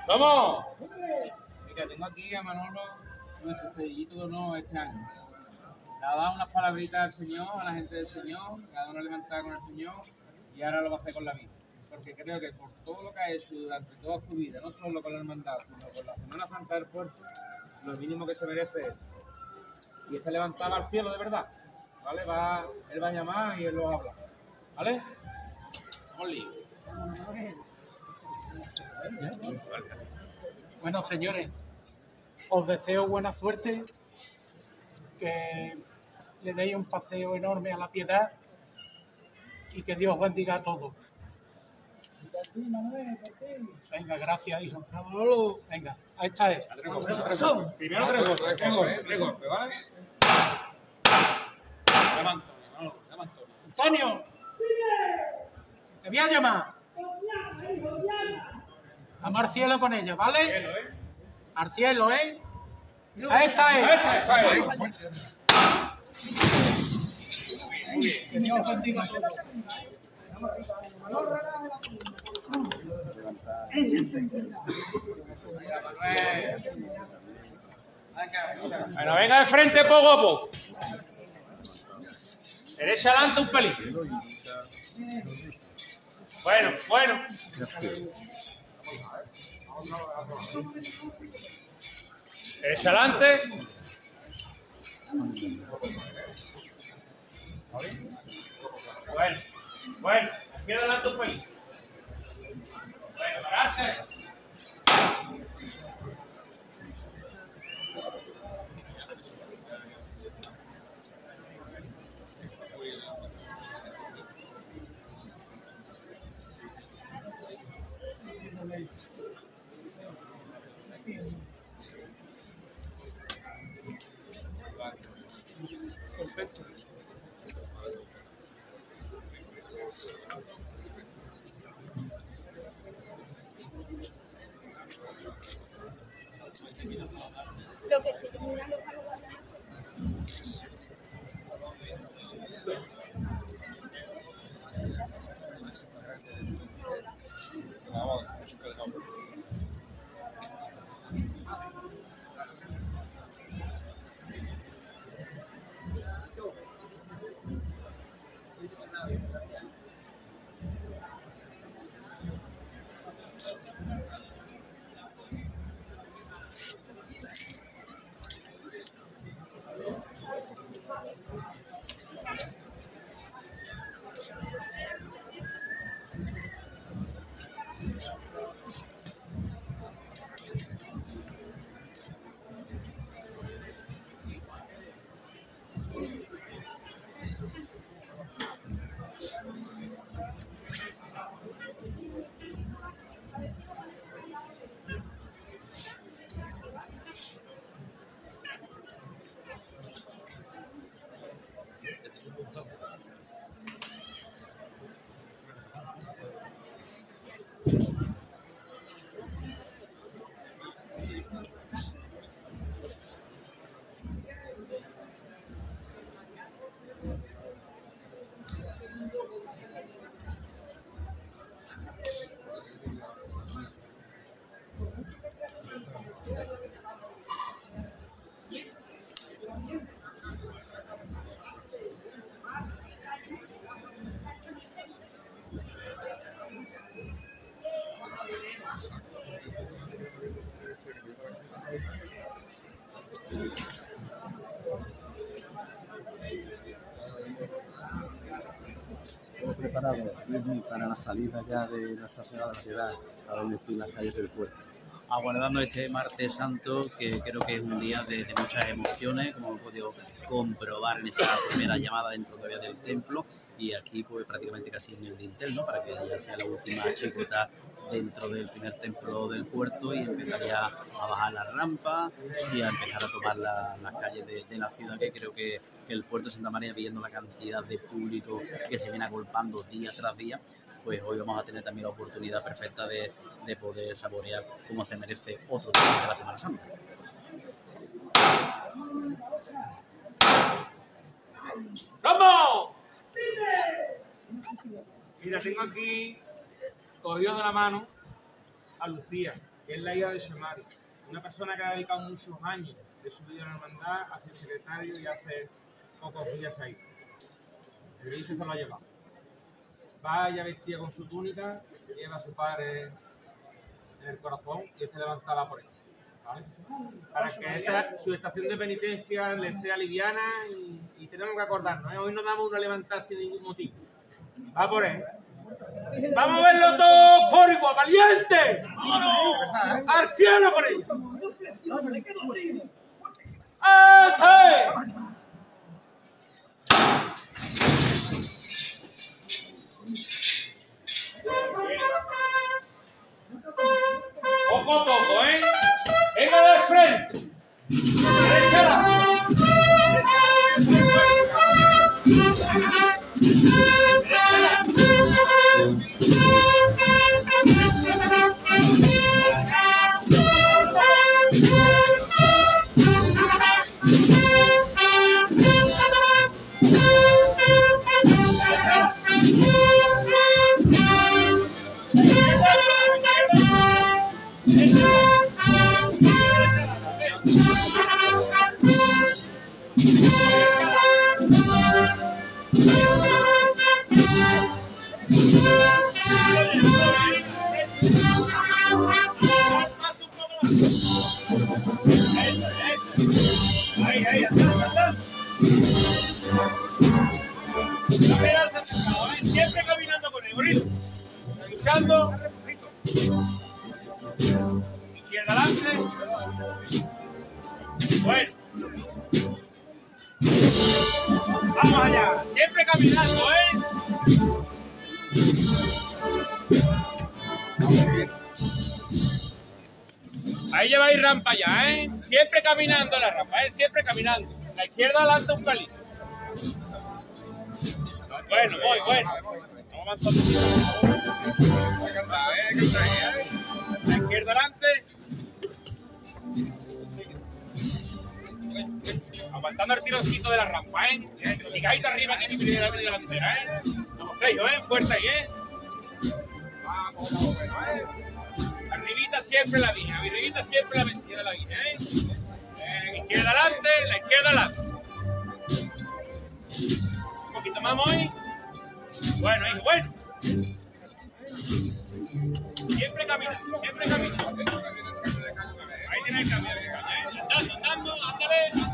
¿Cómo? Mira, tengo aquí a Manolo, nuestro cedillito de honor este año. Le ha dado unas palabritas al Señor, a la gente del Señor, cada uno levantada con el Señor y ahora lo va a hacer con la vida. Porque creo que por todo lo que ha hecho durante toda su vida, no solo con la hermandad, sino con la Semana Santa del Puerto, lo mínimo que se merece es. Y está levantado al cielo de verdad. ¿Vale? Él va a llamar y él lo va a hablar. ¿Vale? Vamos lío. Bueno, señores, os deseo buena suerte, que le deis un paseo enorme a la Piedad y que Dios bendiga a todos. Venga, gracias, hijo. Venga, ahí está él. Primero tres golpes, ¿vale? Llama Antonio, te voy a llamar. Vamos al cielo con ellos, ¿vale? Al cielo, ¿eh? Ahí está él. Que Dios bendiga a todos. Bueno, venga de frente poco a poco. Derecha adelante un pelín. Bueno. Derecha adelante. Bueno. Izquierda adelante un pelín. Bueno, pararse. Perfecto. Lo que estoy mirando para los Preparado para la salida ya de Nuestra Señora de la Piedad a bendecir las calles del pueblo. Aguardando este martes santo, que creo que es un día de muchas emociones, como hemos podido comprobar en esa primera llamada dentro todavía del templo, y aquí pues prácticamente casi en el dintel, ¿no? Para que ya sea la última chicota dentro del primer templo del puerto y empezaría a bajar la rampa y a empezar a tomar las calles de la ciudad, que creo que el puerto de Santa María, viendo la cantidad de público que se viene agolpando día tras día, pues hoy vamos a tener también la oportunidad perfecta de poder saborear como se merece otro día de la Semana Santa. ¡Vamos! Mira, tengo aquí cogido de la mano a Lucía, que es la hija de Shamari, una persona que ha dedicado muchos años de su vida a la hermandad a ser secretario y hace pocos días ahí. El dice se lo ha llevado. Va ya vestida con su túnica, que lleva a su padre en el corazón y este levantada por él. ¿Vale? Para que su estación de penitencia le sea liviana y tenemos que acordarnos, ¿eh? Hoy no damos una levantada sin ningún motivo. Va por él. ¡Vamos a verlo todo por igual, valiente! ¡Al cielo con ellos! ¡Este! Poco a poco, ¿eh? Venga del frente. Derecha. Siempre caminando con él, Boril. Luchando. Izquierda adelante. Bueno. Vamos allá. Siempre caminando, Ahí lleváis rampa ya, Siempre caminando la rampa, Siempre caminando. La izquierda adelante un pelito. Bueno, bueno. Vamos la izquierda adelante. Aguantando el tironcito de la rampa, Sigáis de arriba que mi primera delantera, Vamos, Freyo, fuerte ahí, Arribita siempre la vía, arribita siempre la mesilla de la vía, Izquierda adelante, la izquierda adelante. Un poquito más, Moy. Bueno, hijo, bueno. Siempre caminando, siempre caminando. Ahí tiene el cambio, andando, ándale.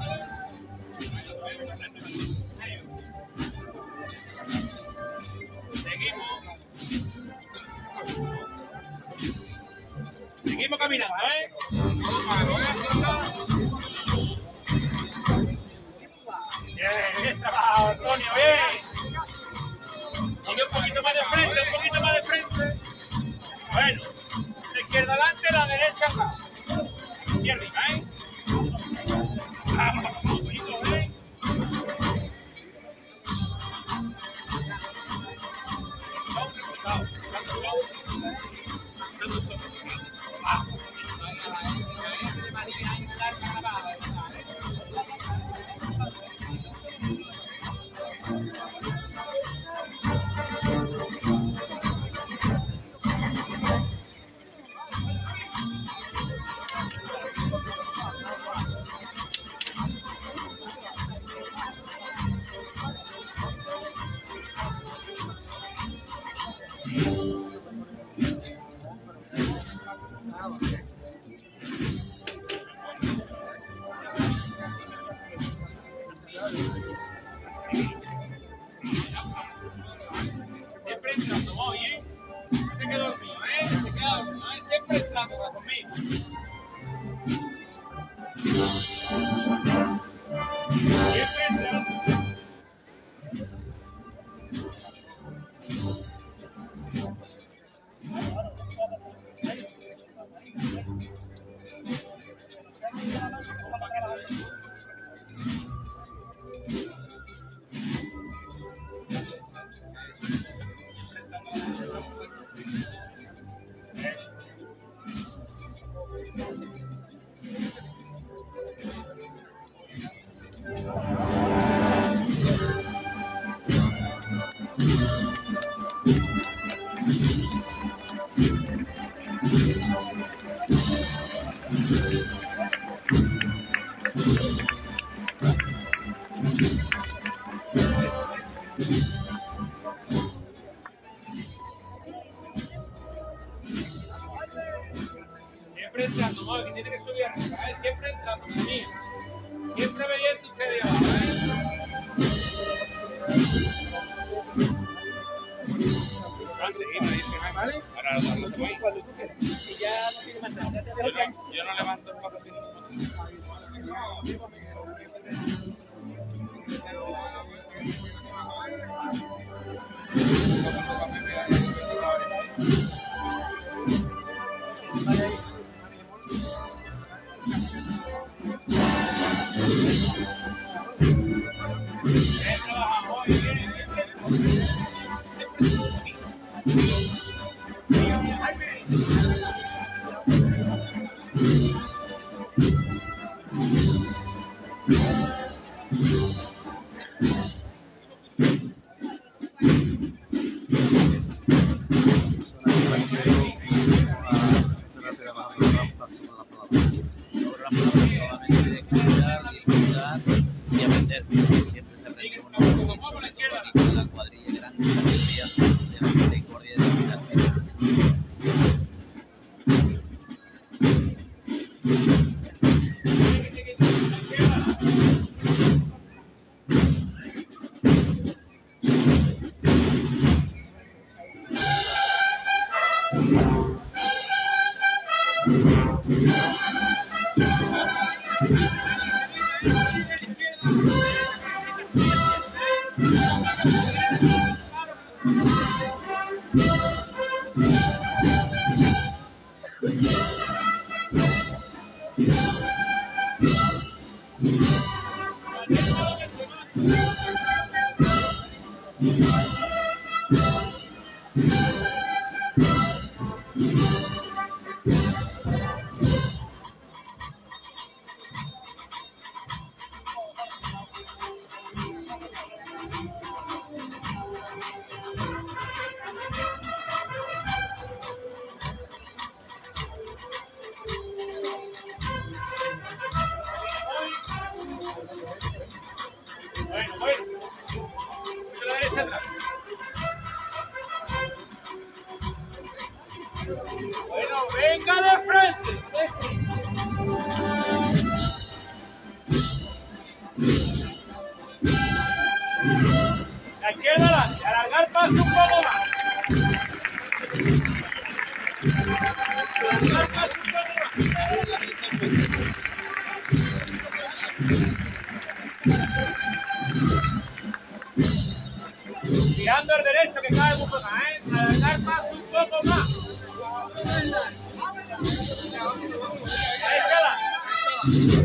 Seguimos caminando, Bien trabajo, Antonio, bien. Sigue un poquito más de frente, Bueno, la izquierda adelante, la derecha acá. Izquierda, Vamos, un poquito, Siempre entrando, voy, No te quedo dormido, Siempre entrando, conmigo. Siempre entrando. Siempre entrando, ¿no? Que tiene que subir arriba, ¿eh? Siempre entrando, venir. Siempre obediente usted de abajo, ¿vale? Ahora lo tengo ahí. Y ya no tiene más nada. Yo no levanto el patrocinio. Bueno, venga de frente. La izquierda adelante, alargar paso un poco más. Alargar paso un poco más. Tirando al derecho que cae un poco más, ¿eh? Alargar paso un poco más. Ahí está.